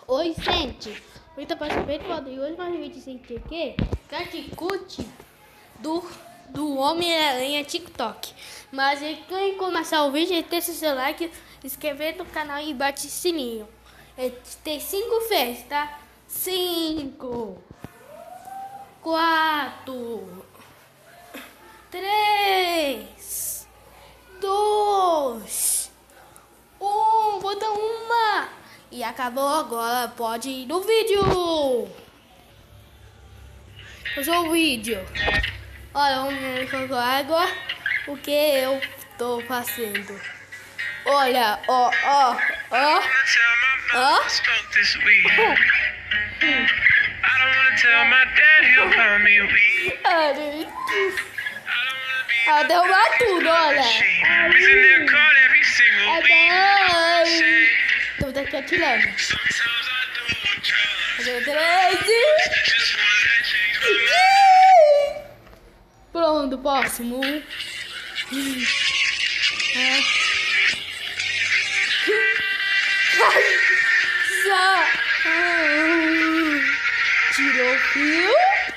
Oi, gente. Muito participante e hoje mais um vídeo sem que Catcut do Homem-Aranha TikTok. Mas quem começar o vídeo, deixa o seu like, inscrever no canal e bate o sininho. Tem 5 vezes, tá? 5 4 3 2 1. Bota uma. E acabou agora, pode ir no vídeo. Fazer o vídeo. Olha, vamos ver agora o que eu tô fazendo. Olha, ó. Derrubar tudo, olha. Tô daqui atirando. Pronto, próximo. Tirou o fio.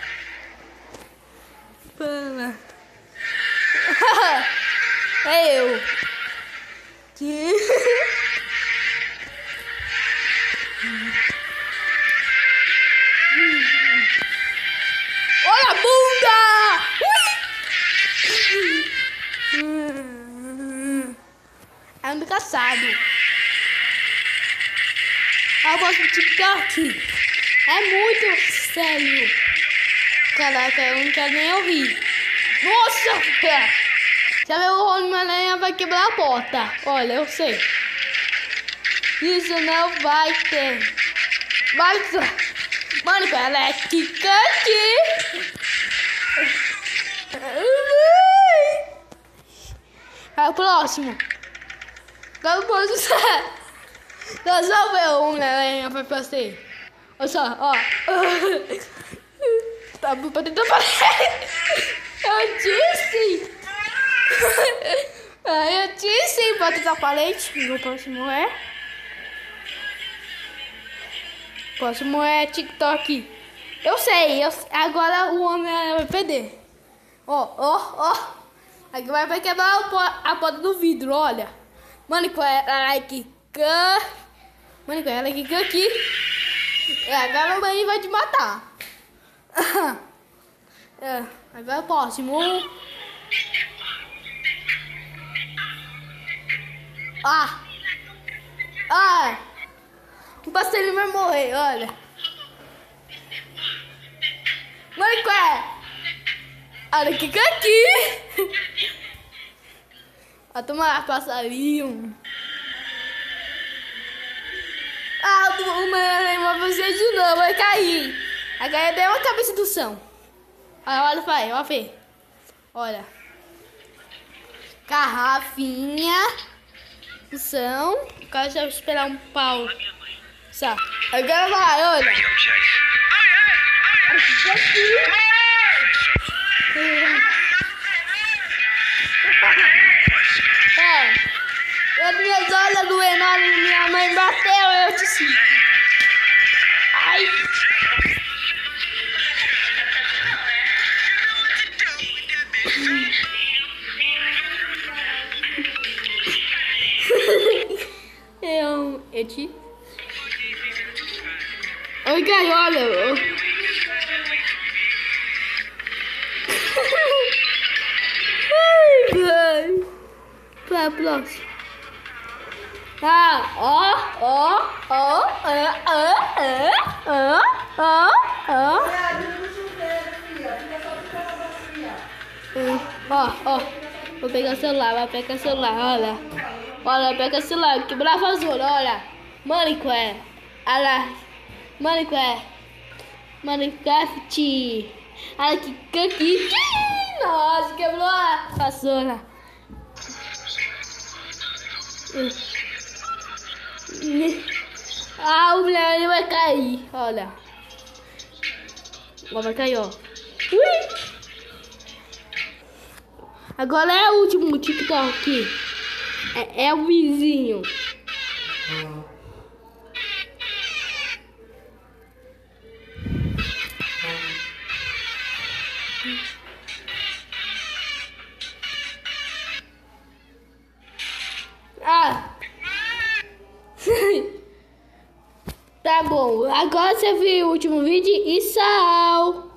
É eu. Olha a bunda! É um engraçado. Eu gosto do TikTok. É muito sério. Caraca, eu não quero nem ouvir. Nossa! Já viu o Homem-Aranha vai quebrar a porta. Olha, eu sei. Isso não vai ter. Mas, mano, ela é Kika aqui. É o próximo. Não posso ser. Nós vamos ver o Homem-Aranha vai fazer. Olha só, ó. Tá batendo a parede. Eu disse. Eu disse, bota essa parede. O próximo é. O próximo é TikTok. Eu sei. Agora o Homem vai perder. Ó. Aqui vai quebrar a porta do vidro, olha. Mano, ela aqui. Mano, ela aqui. Agora o mãe vai te matar. Agora o próximo. O passarinho vai morrer, olha. Mano, qual é? Olha que aqui. Vai tomar passarinho. O Homem-Aranha vai fazer de novo, vai cair. Agora deu a cabeça do chão. Olha, pai, olha ver. Olha. Garrafinha. O chão. O cara já vai esperar um pau. Só. Agora vai, olha. As minhas olhas doendo, minha mãe bateu, eu disse. Ai. Eu te... Oi, gaiola. Ai, pra próxima. Vou pegar o celular, vai pegar o celular, olha. Olha, pega o celular, quebrar a vassoura, olha. Minecraft. Olha. Minecraft. Olha que aqui. Nossa, quebrou a vassoura. O mulher vai cair, olha. Agora vai cair, ó. Agora é o último TikTok. É o vizinho. Ah. Tá bom. Agora você viu o último vídeo e tchau.